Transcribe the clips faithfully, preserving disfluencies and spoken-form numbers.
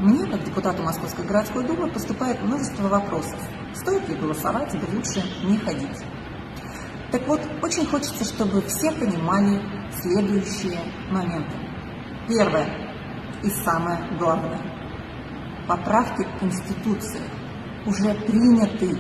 мне, как депутату Московской городской думы, поступает множество вопросов. Стоит ли голосовать или лучше не ходить? Так вот, очень хочется, чтобы все понимали следующие моменты. Первое и самое главное. Поправки к Конституции уже приняты.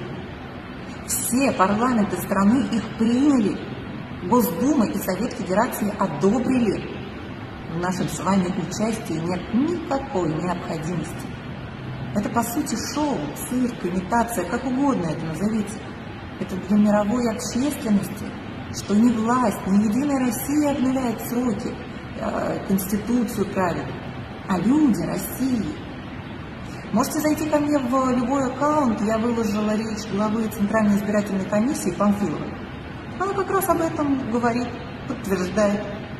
Все парламенты страны их приняли. Госдума и Совет Федерации одобрили. В нашем с вами участии нет никакой необходимости. Это, по сути, шоу, цирк, имитация, как угодно это назовите. Это для мировой общественности, что ни власть, ни Единая Россия обновляет сроки, э, Конституцию правит, а люди России. Можете зайти ко мне в любой аккаунт, я выложила речь главы Центральной избирательной комиссии Памфиловой. Она как раз об этом говорит, подтверждает.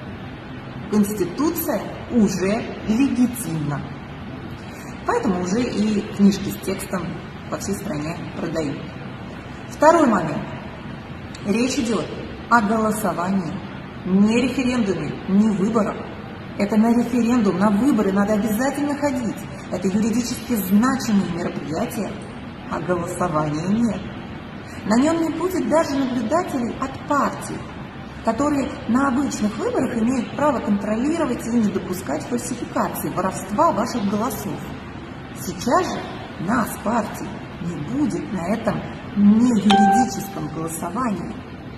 Конституция уже легитимна. Поэтому уже и книжки с текстом по всей стране продают. Второй момент. Речь идет о голосовании. Не референдуме, не выборах. Это на референдум, на выборы надо обязательно ходить. Это юридически значимые мероприятия, а голосования нет. На нем не будет даже наблюдателей от партий, которые на обычных выборах имеют право контролировать и не допускать фальсификации, воровства ваших голосов. Сейчас же нас, партий, не будет на этом неюридическом голосовании.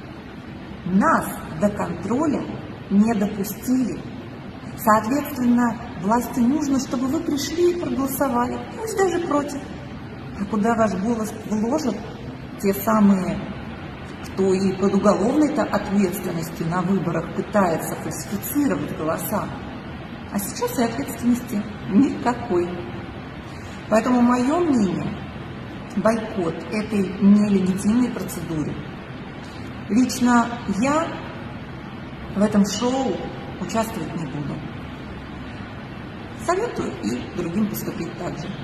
Нас до контроля не допустили. Соответственно, власти нужно, чтобы вы пришли и проголосовали, пусть даже против. А куда ваш голос вложат те самые, кто и под уголовной-то ответственностью на выборах пытается фальсифицировать голоса? А сейчас и ответственности никакой. Поэтому мое мнение, бойкот этой нелегитимной процедуры. Лично я в этом шоу участвовать не буду. Советую и другим поступить так же.